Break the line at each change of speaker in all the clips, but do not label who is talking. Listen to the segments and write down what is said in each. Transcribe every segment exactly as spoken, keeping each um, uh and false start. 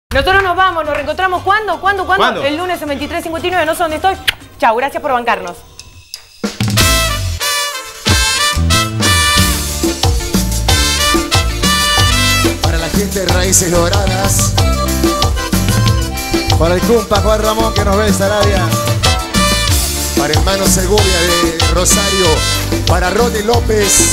Nosotros nos vamos, nos reencontramos. ¿Cuándo? ¿Cuándo? ¿Cuándo?
¿Cuándo?
El lunes en veintitrés cincuenta y nueve. No sé dónde estoy. Chau, gracias por bancarnos.
Para la gente de Raíces Doradas, para el compa Juan Ramón que nos ve en Sarabia, para hermano Segovia de Rosario, para Rodney López.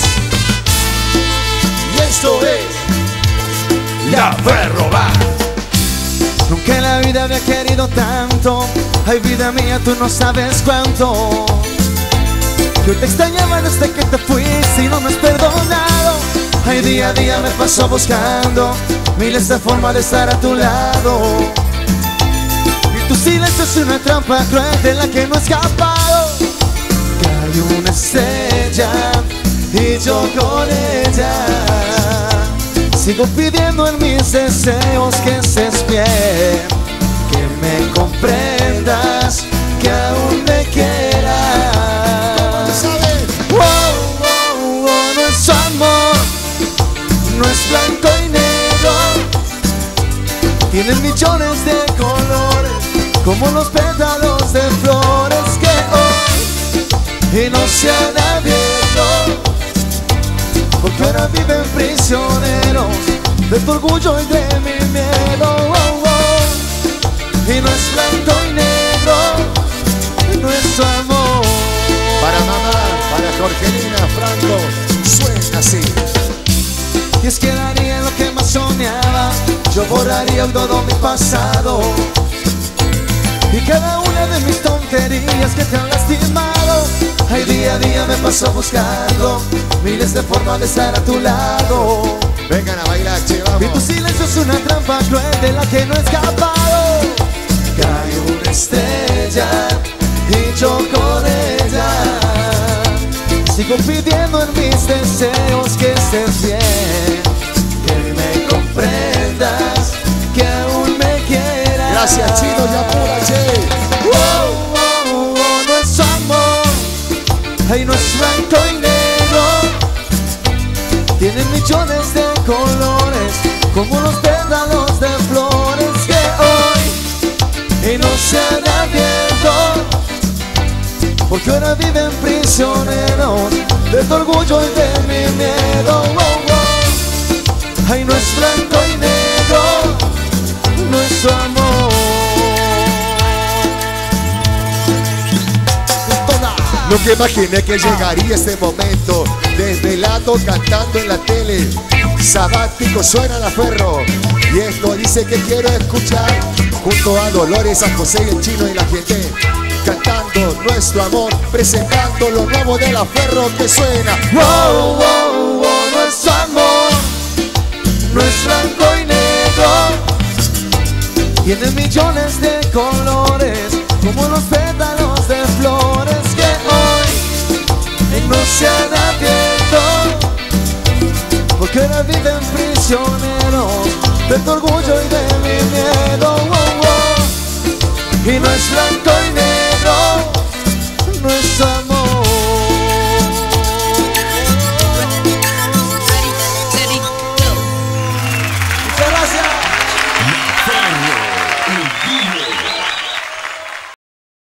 Y esto es La Ferro Va.
Nunca en la vida había querido tanto. Ay, vida mía, tú no sabes cuánto. Yo te extrañaba desde que te fuiste y no me has perdonado. Ay, día a día me paso buscando miles de formas de estar a tu lado. Y tu silencio es una trampa cruel de la que no he escapado. Cae una estrella y yo con ella sigo pidiendo en mis deseos que estés bien, que me comprendas, que aún me quieras. Oh, oh, oh, nuestro amor no es blanco y negro, tiene millones de colores, como los pétalos de flores que hoy y no se han abierto, porque ahora viven prisioneros de tu orgullo y de mi miedo. Oh, oh. Y no es blanco y negro nuestro amor.
Para mamá, para Jorgelina Franco, suena así.
Y es que daría lo que más soñaba, yo borraría todo mi pasado y cada una de mis tonterías que te han lastimado. Ay, día a día me paso buscando miles de formas de estar a tu lado.
Vengan a bailar, che, vamos.
Y tu silencio es una trampa cruel de la que no he escapado. Cae una estrella y yo con ella sigo pidiendo en mis deseos que estés bien, que me comprendas, que aún me quieras.
Gracias, Chino y Apura, che.
Oh, oh, oh, nuestro amor, ay, no es blanco y negro, tiene millones de colores, como los pétalos de flores que hoy y no se han abierto, porque ahora viven prisioneros de tu orgullo y de mi miedo. Oh, oh. Ay, no es blanco y negro nuestro amor.
Nunca imaginé que llegaría este momento, desvelado cantando en la tele. Sabático suena La Ferro, y esto dice que quiero escuchar, junto a Dolores, a José y el Chino y la gente, cantando nuestro amor, presentando lo nuevo de La Ferro que suena.
Wow, wow, wow, nuestro amor no es blanco y negro, tiene millones de colores, como los pétalos de flores que hoy no se han abierto, porque ahora viven prisioneros de tu orgullo y de mi miedo. Oh, oh. Y no es blanco y